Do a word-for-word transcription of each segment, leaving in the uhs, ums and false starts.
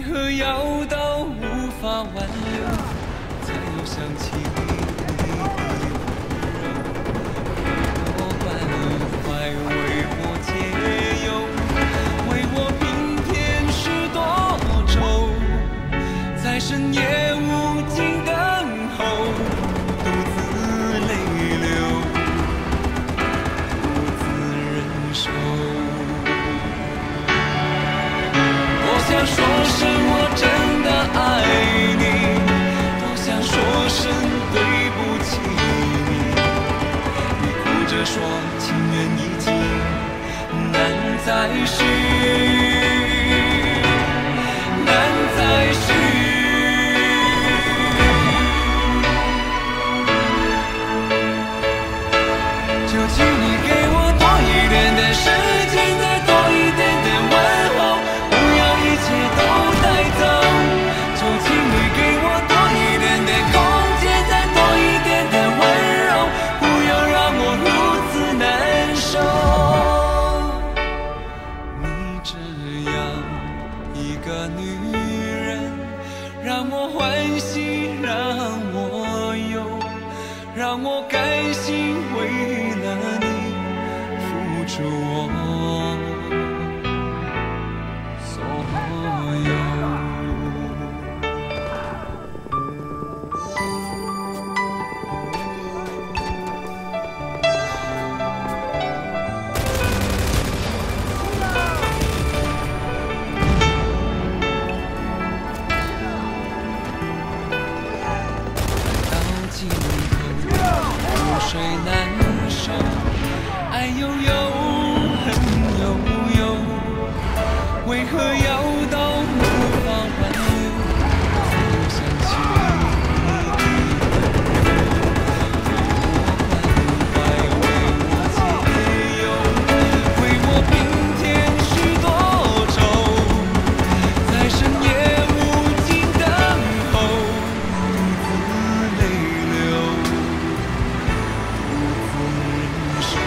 何要到无法挽留，才又想起你的温柔？为我关怀，为我解忧，为我平添许多愁，在深夜无尽等候，独自泪流，独自忍受。多想说声我真的爱你，多想说声对不起你。你哭着说情缘已尽，难再续，难再续。就请你给我多一点点时间，再多一点点问候，不要一切都带走。就请你给我多一点点空间，再多一点点温柔，不要让我如此难受。你这样一个女人，让我欢喜，让我忧，让我甘心为了你付出我所有。到尽头，覆水难收，爱悠悠，恨悠悠，为何要到无法挽留，才又想起你的温柔？为我关怀，为我解忧，为我平添许多愁，在深夜无尽等候，独自泪流，独自忍受。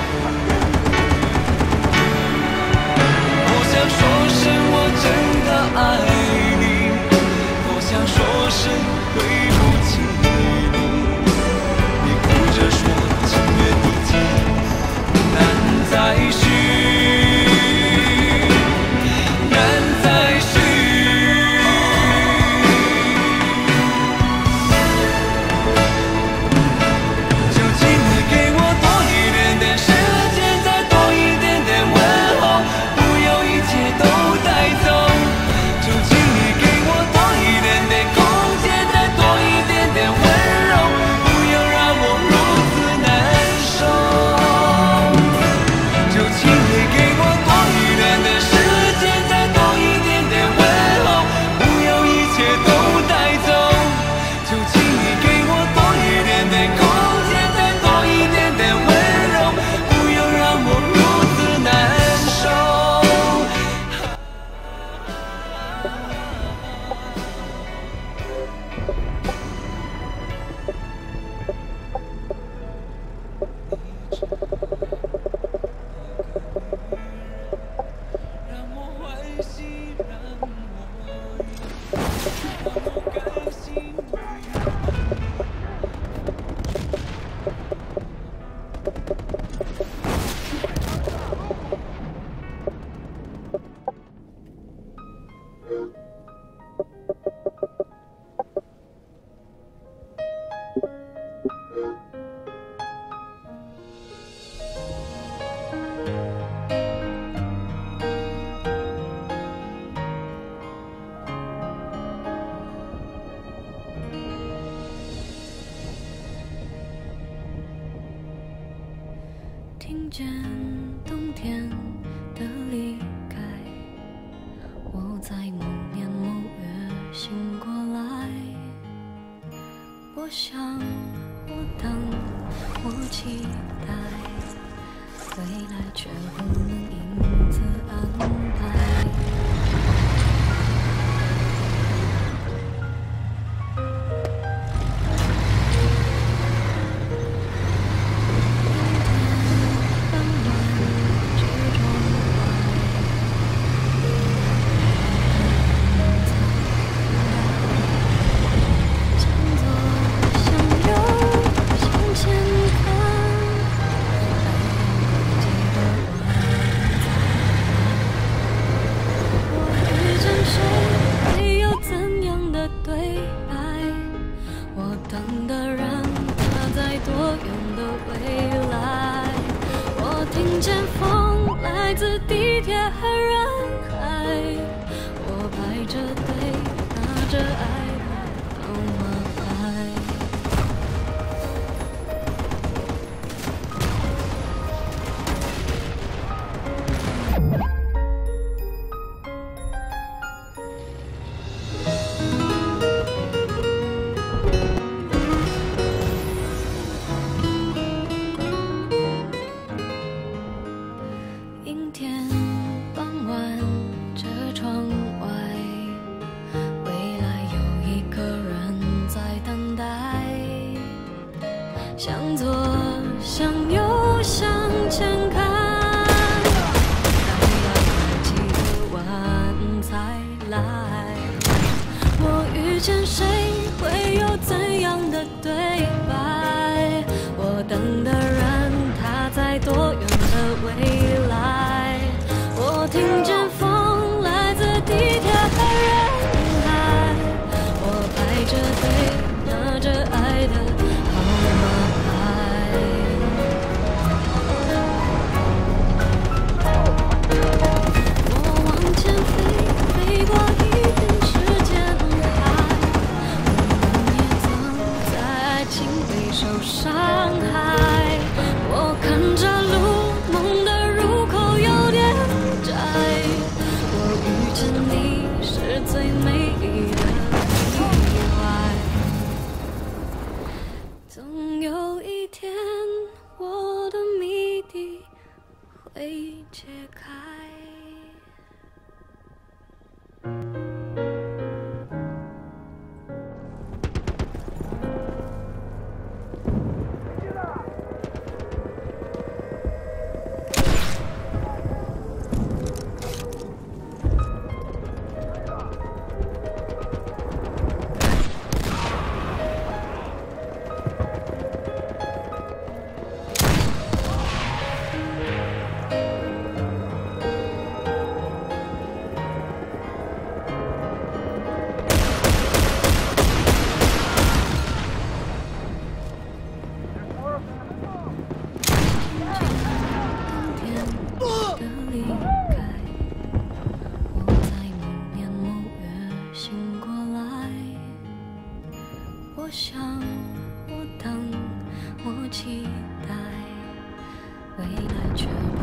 多想说声我真的爱你，多想说声对不起你。你哭着说情缘已尽，难再续，难再续。就请你给我多一点点时间，再多一点点问候，不要一切都带走。就请你给我多一点点空间，再多一点点温柔，不要让我如此难受。就请你给我多一点点时间，再多一点点问候，不要一切都带走。就请你给我多一点点空间，再多一点点温柔，不要让我如此难受。让我欢喜，让我忧，让我甘心为听见冬天的离开，我在某年某月醒过来。我想，我等，我期待，未来却不能因此安排。 来自地铁和人海。我排着队，拿着爱的号码牌。阴天傍晚，这窗外，未来有一个人在等待。向左，向右，向前看，还要拐几个弯才来。我遇见谁，会有怎样的对白？我等的人，他在多远的未来？我听见风来自地铁和人海。我排着队，拿着爱的号码牌。我往前飞，飞过一片时间海。我们也曾在爱情里受伤害。我看着路，梦的入口有点窄。我遇见你是最美丽的意外。总有一天，我的谜底会解开。我想，我等，我期待，未来却。